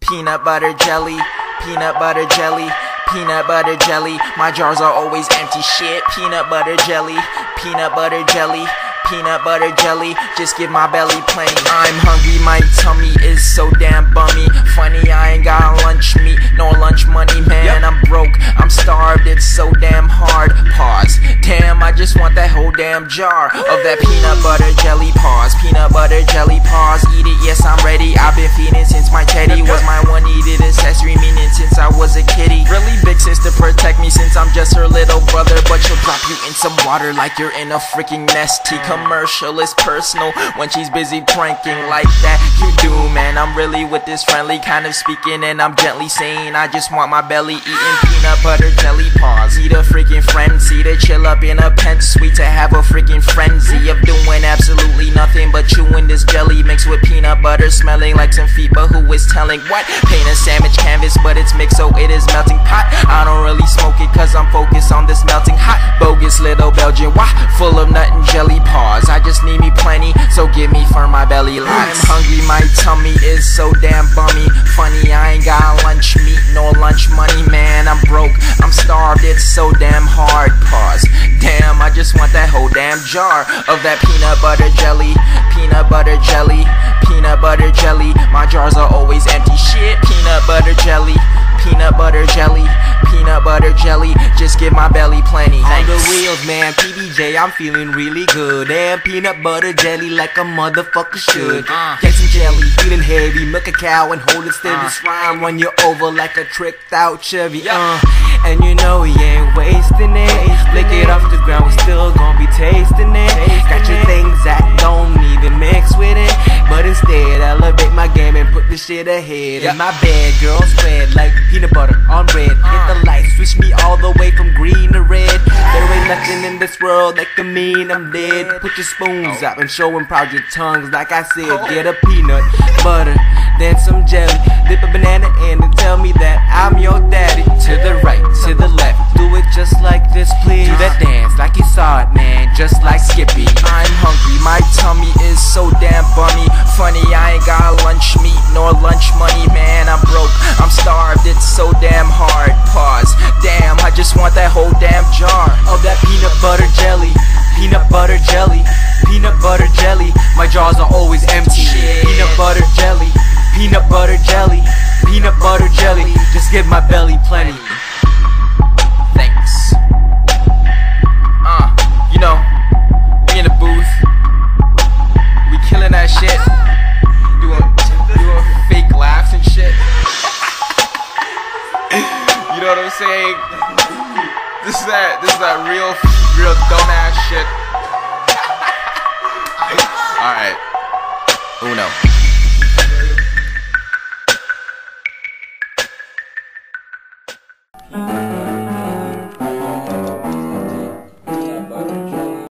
peanut butter jelly, peanut butter jelly, peanut butter jelly. My jars are always empty. Shit, peanut butter jelly, peanut butter jelly, peanut butter jelly. Just give my belly plenty. I'm hungry, my tummy is so damn bummy. Funny, I ain't got lunch meat, no lunch money, man. I'm broke, I'm starved, it's so damn hard. Pause. Damn, I just want that whole damn jar of that peanut butter jelly. Pause. Peanut butter jelly. Pause. Eat it, yes, I'm ready. I've been feeding since my teddy was my one needed accessory, meaning since I was a kiddie. Really big sister protect me since I'm just her little brother, but she'll drop you in some water like you're in a freaking Nestea commercial. It's personal when she's busy pranking like that. You do, man. I'm really with this friendly kind of speaking, and I'm gently saying I just want my belly eating peanut butter jelly. Pause. Need a freaking frenzy to chill up in a pen suite, to have a freaking frenzy of doing absolutely nothing but chewing this jelly mixed with peanut butter, smelling like some feet. But who is telling what? Paint a sandwich canvas, but it's mixed so it is melting pot. I don't really smoke it cause I'm focused on this melting hot bogus little Belgian wah, full of nut and jelly. Pause. I just need me plenty, so give me for my belly lots. I'm hungry, my tummy is so damn bummy. Funny, I ain't got lunch meat, no lunch money, man. I'm broke, I'm starved, it's so damn hard. Pause. Damn, I just want that whole damn jar of that peanut butter jelly, peanut butter jelly, peanut butter jelly. My jars are always empty. Shit, peanut butter jelly, peanut butter jelly, peanut butter jelly. Just give my belly plenty. On the wheels, man, PBJ, I'm feeling really good. And peanut butter jelly like a motherfucker should. Get some jelly, feeling heavy, milk a cow and hold it still. This rhyme run you over like a tricked out Chevy. And you know we ain't wasting it. Lick it off the ground, we still gon' be tasting it. Got your things that don't even mix with it, but instead elevate my game and put this shit ahead. In my bed, girl, spread like peanut butter on bread. Hit the light, switch me all the way from green to red. There ain't nothing in this world that can mean I'm dead. Put your spoons up and show 'em proud your tongues. Like I said, get a peanut butter, then some jelly. Dip a banana in and tell me that I'm your daddy. To the right, to the left, do it just like this, please. Do that dance like you saw it, man, just like Skippy. I'm hungry, my tummy is so damn bummy. Funny, I ain't got lunch meat nor lunch money, man. I'm broke, I'm starved, it's so damn hard. Pause. Damn, I just want that whole damn jar of that peanut butter jelly, peanut butter jelly, peanut butter jelly. My jars are always empty. Peanut butter jelly, peanut butter jelly, peanut butter jelly. Just give my belly plenty. Thanks. You know, we in the booth, we killing that shit, doing fake laughs and shit. You know what I'm saying? This is that real dumbass shit. Alright. Uno.